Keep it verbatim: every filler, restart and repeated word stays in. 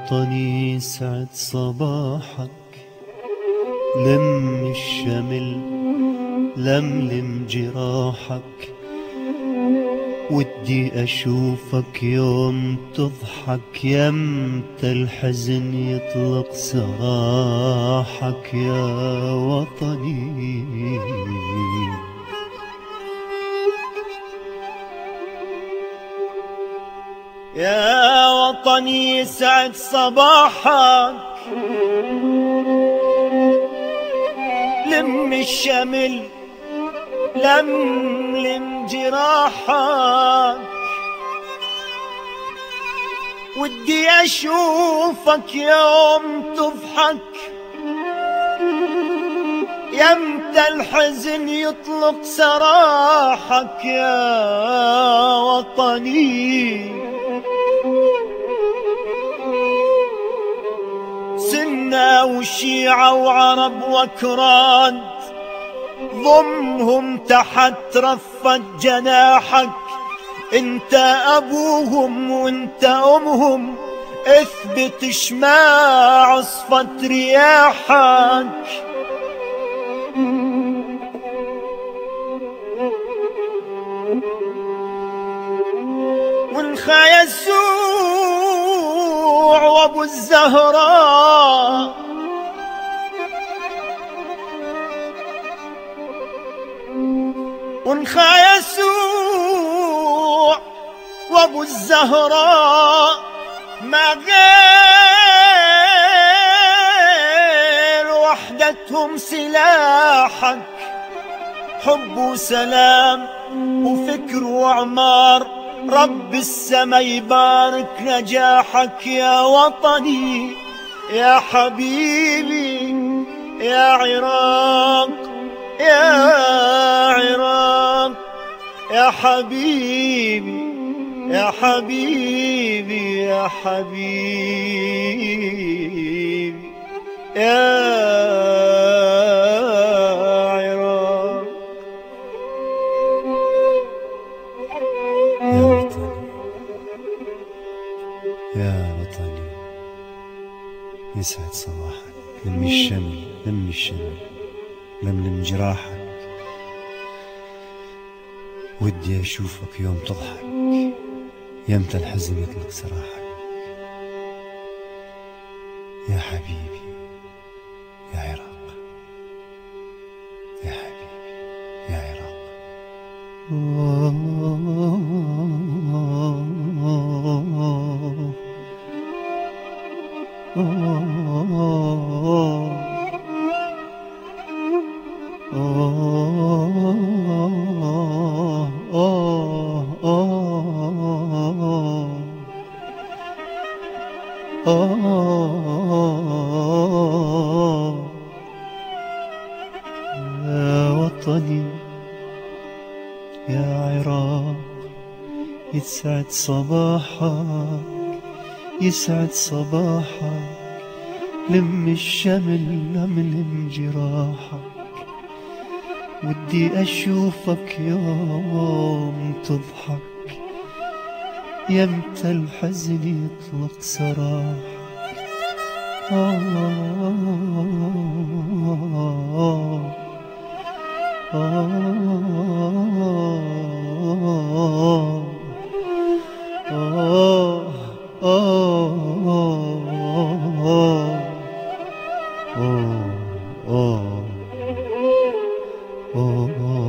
وطني سعد صباحك، لم الشمل لملم جراحك، ودي أشوفك يوم تضحك، يمتى الحزن يطلق سراحك يا وطني. يا وطني يسعد صباحك، لم الشمل لملم جراحك، ودي أشوفك يوم تضحك، يمتى الحزن يطلق سراحك يا وطني. سنة وشيعة وعرب وكراد، ضمهم تحت رفة جناحك، انت ابوهم وانت امهم، اثبت شماع عصفة رياحك. والخايا السوع وابو الزهراء، ونخايا السوع وابو الزهراء، ما غير وحدتهم سلاحك، حب وسلام وفكر وعمار، رب السما يبارك نجاحك يا وطني. يا حبيبي يا عراق، يا عراق، يا حبيبي يا حبيبي يا حبيبي يا عراق. يا وطني يا وطني يسعد صباحك، لم الشمل لم الشمل لملم جراحك، ودي أشوفك يوم تضحك، يمتى الحزن يطلق سراحك يا حبيبي يا عراق، يا حبيبي يا عراق. يا وطني يا عراق، يسعد صباحك يسعد صباحك، لم الشمل لملم جراحك، ودي أشوفك يوم تضحك، يمتى الحزن يطلق سراحك. آه آه آه آه آه